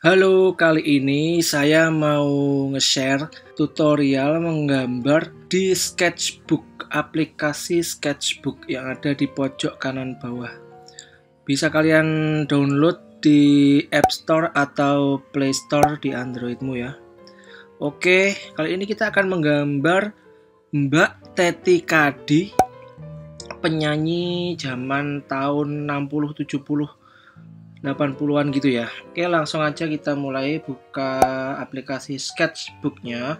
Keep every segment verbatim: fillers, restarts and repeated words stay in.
Halo, kali ini saya mau nge-share tutorial menggambar di Sketchbook, aplikasi Sketchbook yang ada di pojok kanan bawah. Bisa kalian download di App Store atau Play Store di Androidmu ya. Oke, kali ini kita akan menggambar Mbak Teti Kadi, penyanyi zaman tahun enam puluh, tujuh puluh, delapan puluhan gitu ya. Oke, langsung aja kita mulai buka aplikasi Sketchbooknya.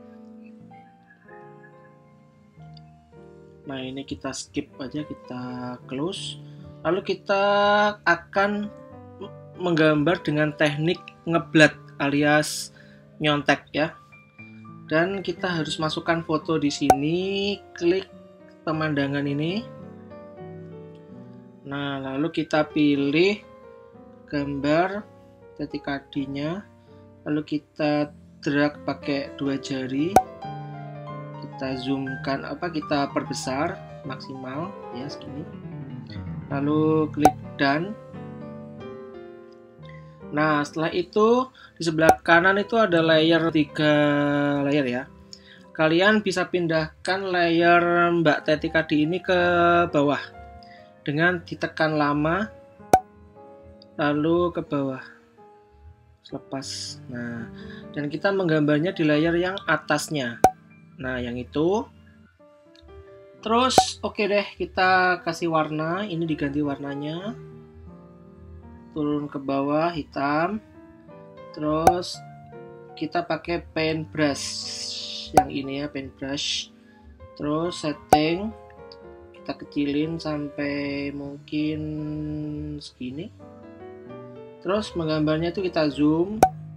Nah, ini kita skip aja, kita close. Lalu kita akan menggambar dengan teknik ngeblat alias nyontek ya. Dan kita harus masukkan foto di sini, klik pemandangan ini. Nah, lalu kita pilih gambar Teti Kadinya, lalu kita drag pakai dua jari, kita zoomkan apa kita perbesar maksimal ya segini, lalu klik done. Nah, setelah itu di sebelah kanan itu ada layer tiga layer ya. Kalian bisa pindahkan layer Mbak Teti Kadi ini ke bawah dengan ditekan lama lalu ke bawah selepas. Nah, dan kita menggambarnya di layer yang atasnya. Nah, yang itu. Terus oke deh, kita kasih warna, ini diganti warnanya. Turun ke bawah hitam. Terus kita pakai paintbrush yang ini ya, paintbrush. Terus setting kita kecilin sampai mungkin segini. Terus menggambarnya itu kita zoom,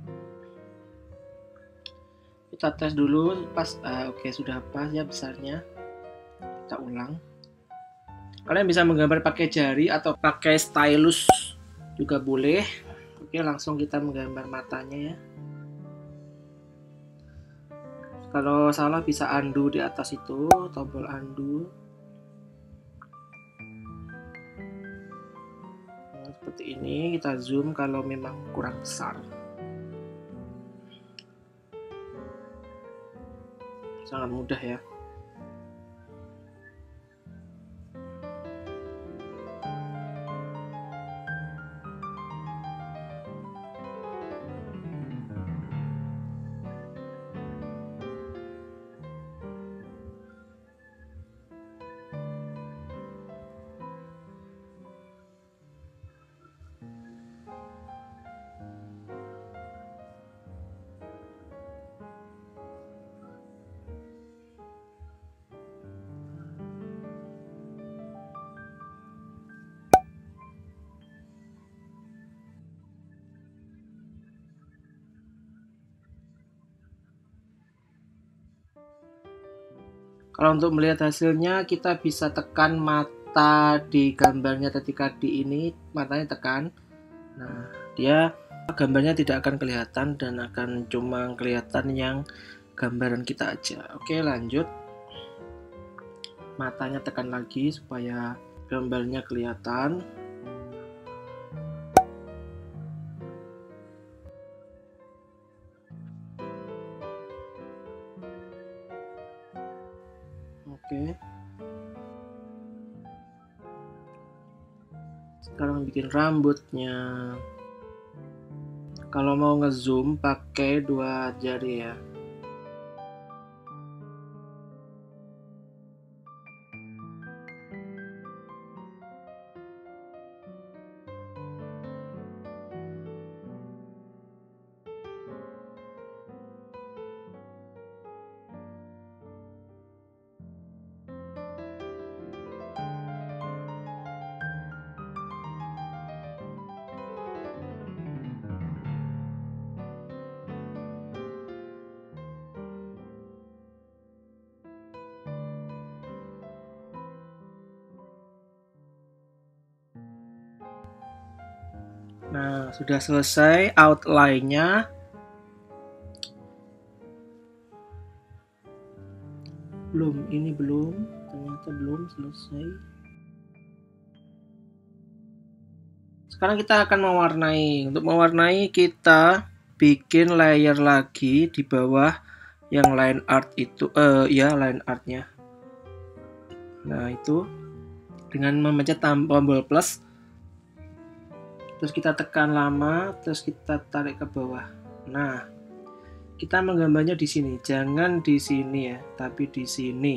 kita tes dulu pas. Ah, oke, sudah pas ya besarnya. Kita ulang. Kalian bisa menggambar pakai jari atau pakai stylus juga boleh. Oke, langsung kita menggambar matanya ya. Kalau salah bisa undo di atas itu, tombol undo. Seperti ini, kita zoom kalau memang kurang besar. Sangat mudah ya. Kalau untuk melihat hasilnya, kita bisa tekan mata di gambarnya Teti Kadi ini, matanya tekan. Nah, dia gambarnya tidak akan kelihatan dan akan cuma kelihatan yang gambaran kita aja. Oke, lanjut. Matanya tekan lagi supaya gambarnya kelihatan. Oke. Sekarang bikin rambutnya. Kalau mau ngezoom pakai dua jari ya. Nah, sudah selesai outline-nya. Belum, ini belum, ternyata belum selesai. sekarang kita akan mewarnai. Untuk mewarnai kita bikin layer lagi di bawah yang line art itu, eh ya line artnya. Nah itu dengan memencet tombol plus, terus kita tekan lama, terus kita tarik ke bawah. Nah kita menggambarnya di sini, jangan di sini ya, tapi di sini.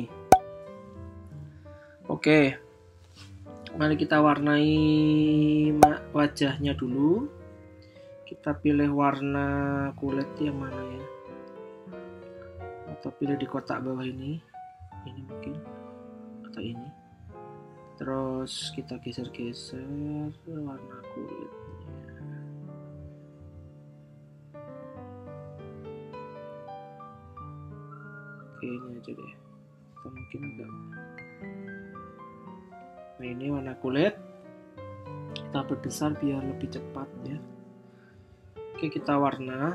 Oke, mari kita warnai wajahnya dulu. Kita pilih warna kulit yang mana ya, atau pilih di kotak bawah ini, ini mungkin, atau ini. Terus kita geser-geser warna kulitnya. Oke, ini aja deh, atau mungkin enggak. Nah ini warna kulit, kita perbesar biar lebih cepat ya. Oke, kita warna.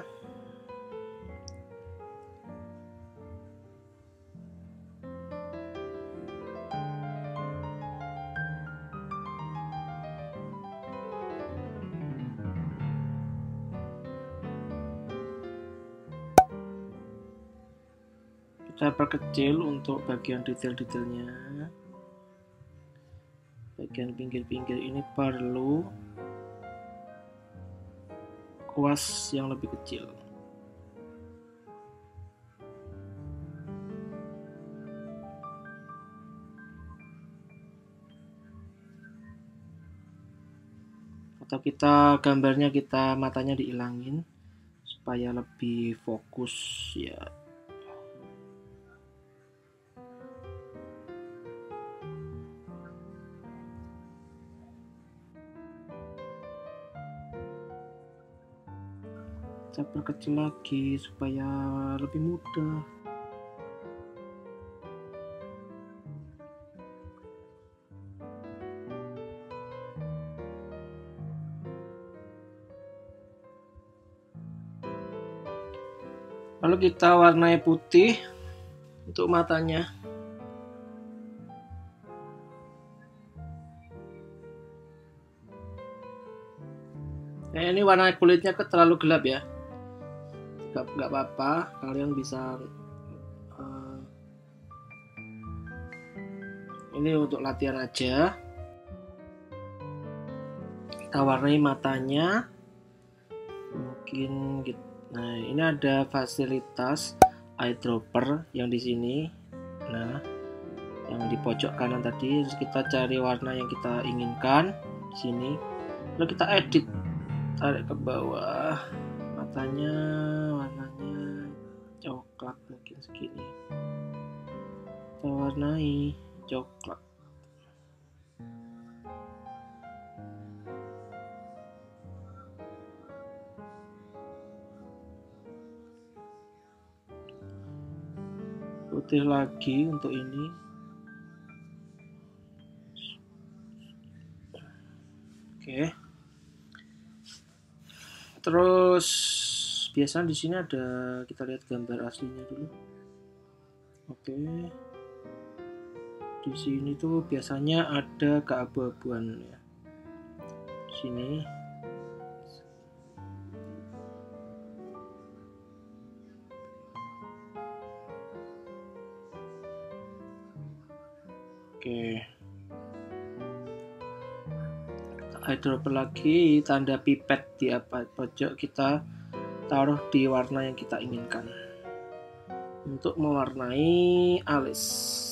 Kita perkecil untuk bagian detail-detailnya. Bagian pinggir-pinggir ini perlu kuas yang lebih kecil. Atau kita gambarnya kita matanya dihilangin supaya lebih fokus ya. Kita perkecil lagi supaya lebih mudah. Lalu kita warnai putih untuk matanya. Nah, ini warna kulitnya terlalu gelap ya. Nggak apa-apa, kalian bisa uh, ini untuk latihan aja. Kita warnai matanya mungkin gitu. Nah ini ada fasilitas eyedropper yang di sini. Nah yang di pojok kanan tadi, terus kita cari warna yang kita inginkan di sini, lalu kita edit, tarik ke bawah matanya, warnanya coklat mungkin segini, kita warnai coklat. Putih lagi untuk ini. Oke. Terus biasanya di sini ada, kita lihat gambar aslinya dulu. Oke. Di sini tuh biasanya ada keabu-abuan ya. Di sini. Oke. Eyedropper lagi, tanda pipet di apa pojok, kita taruh di warna yang kita inginkan untuk mewarnai alis.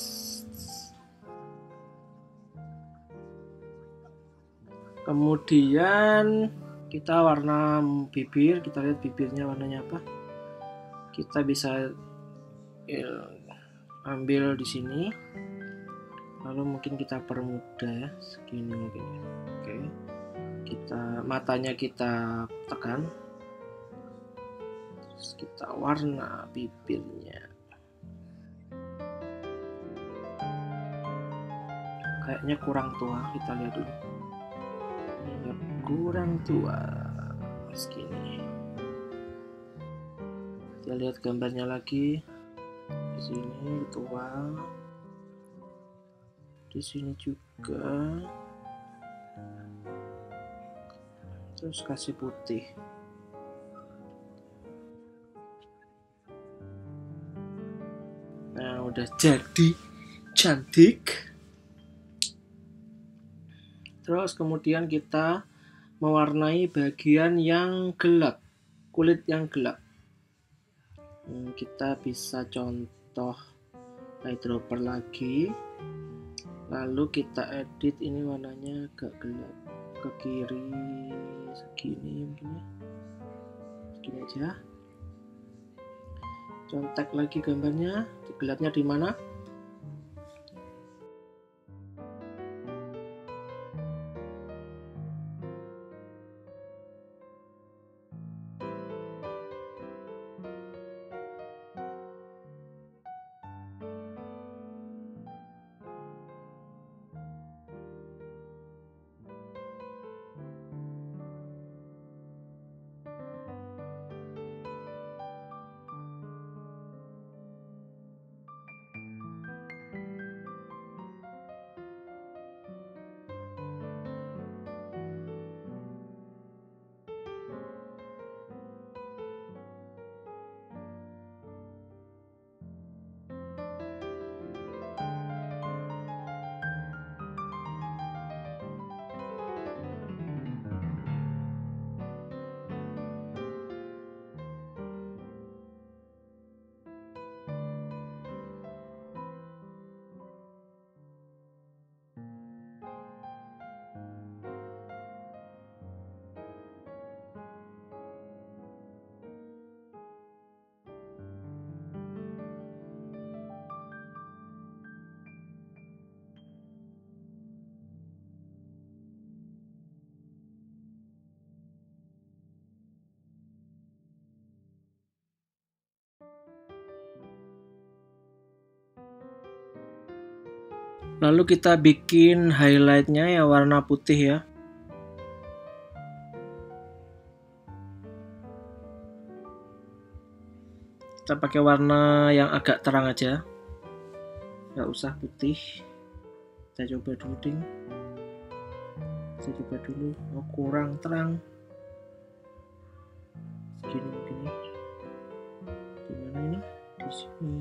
Kemudian kita warna bibir, kita lihat bibirnya warnanya apa. Kita bisa ambil di sini, lalu mungkin kita permudah ya, segini mungkin. Oke, kita matanya kita tekan, terus kita warna bibirnya. Kayaknya kurang tua, kita lihat dulu. Ya, kurang tua, segini. Kita lihat gambarnya lagi. Di sini tua. Di sini juga. terus kasih putih. Nah, udah jadi cantik. Terus kemudian kita mewarnai bagian yang gelap, kulit yang gelap. Hmm, kita bisa contoh eyedropper lagi, lalu kita edit ini warnanya agak gelap ke kiri segini, mungkin ya segini aja. Contek lagi gambarnya, gelapnya di mana? Lalu kita bikin highlightnya ya warna putih ya. Kita pakai warna yang agak terang aja, nggak usah putih. Kita coba dulu ding. Saya coba dulu. Oh, kurang terang. Segini mungkin ya. Gimana ini? Di sini.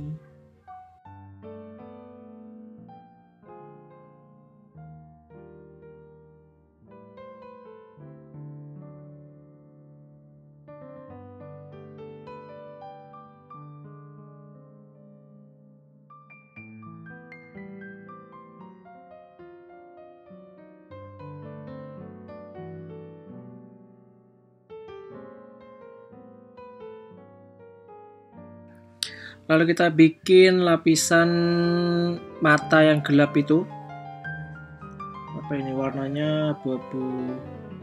Lalu kita bikin lapisan mata yang gelap itu. Apa ini warnanya abu-abu.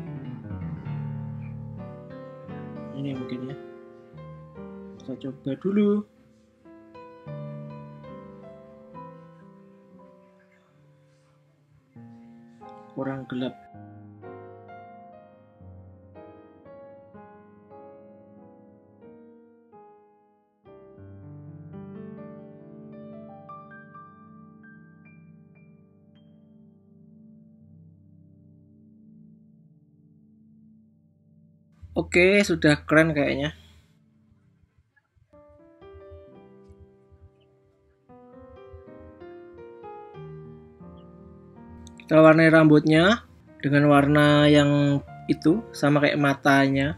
Ini mungkin ya. Kita coba dulu. Kurang gelap. Oke, sudah keren kayaknya. Kita warnai rambutnya dengan warna yang itu, sama kayak matanya.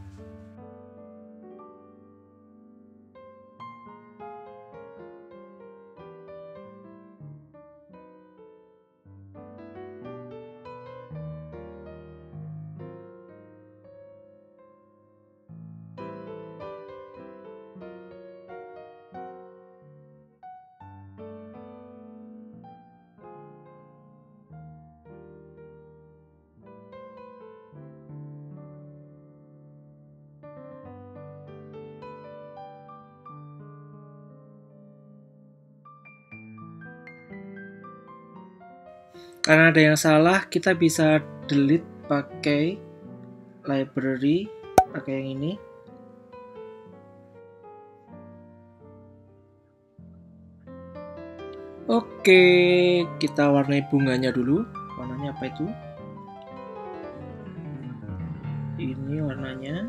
Karena ada yang salah, kita bisa delete pakai library, pakai yang ini. Oke, kita warnai bunganya dulu. Warnanya apa itu? Ini warnanya.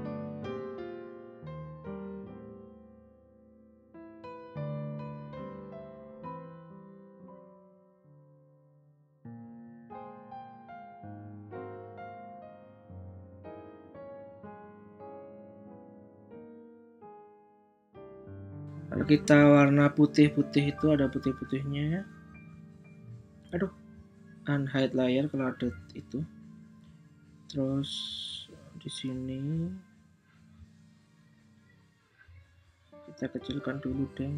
Kalau kita warna putih-putih itu ada putih-putihnya. Aduh, unhide layer kalau ada itu. Terus di sini kita kecilkan dulu deh.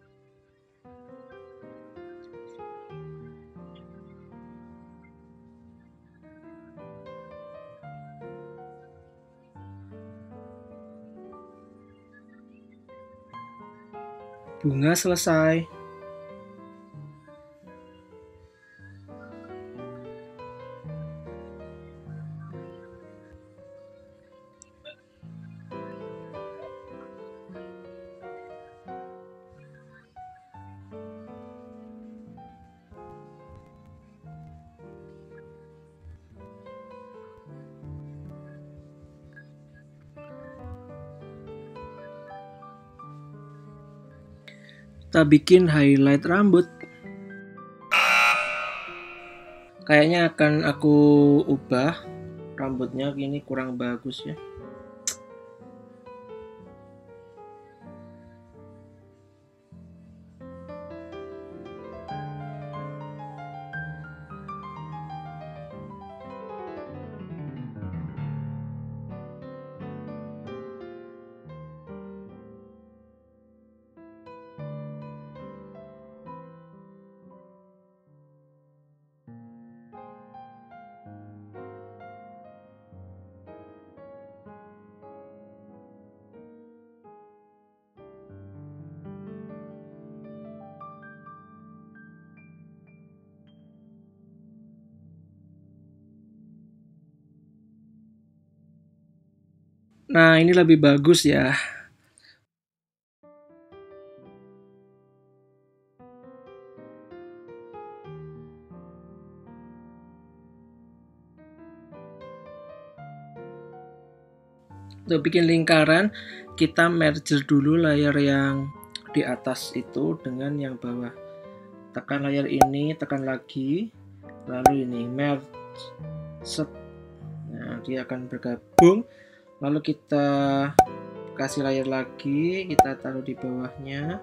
Bunga selesai. Kita bikin highlight rambut. Kayaknya akan aku ubah rambutnya, ini kurang bagus ya. Nah, ini lebih bagus ya. Untuk bikin lingkaran, kita merge dulu layer yang di atas itu dengan yang bawah. Tekan layer ini, tekan lagi, lalu ini merge. Set. Nah, dia akan bergabung. Lalu kita kasih layer lagi, kita taruh di bawahnya.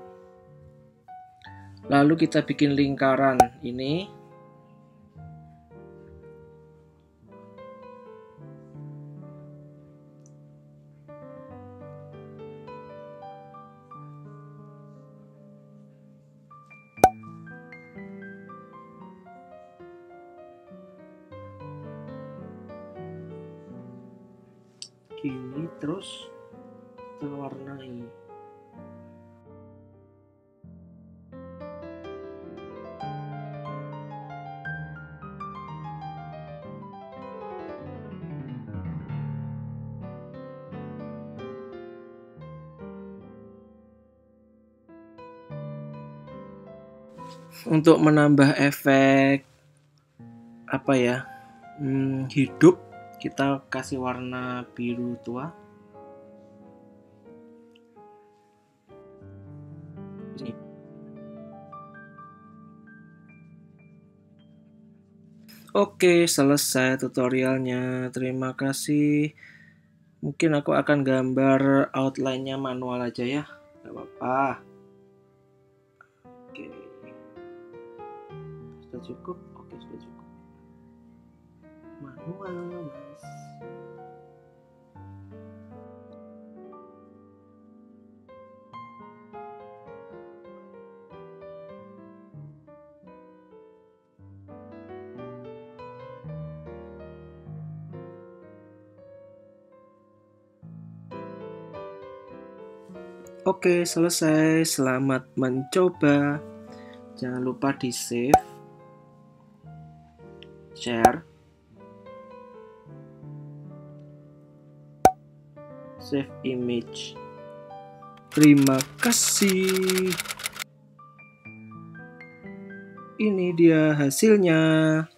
Lalu kita bikin lingkaran ini. Gini terus kita warnai. Untuk menambah efek apa ya, hmm, hidup, kita kasih warna biru tua. Sini. Oke, selesai tutorialnya. Terima kasih. Mungkin aku akan gambar outline-nya manual aja ya. Gak apa-apa. Oke. Sudah cukup? Oke, sudah cukup. Manual, Mas. Oke, selesai. Selamat mencoba. Jangan lupa di save, share, save image. Terima kasih. Ini dia hasilnya.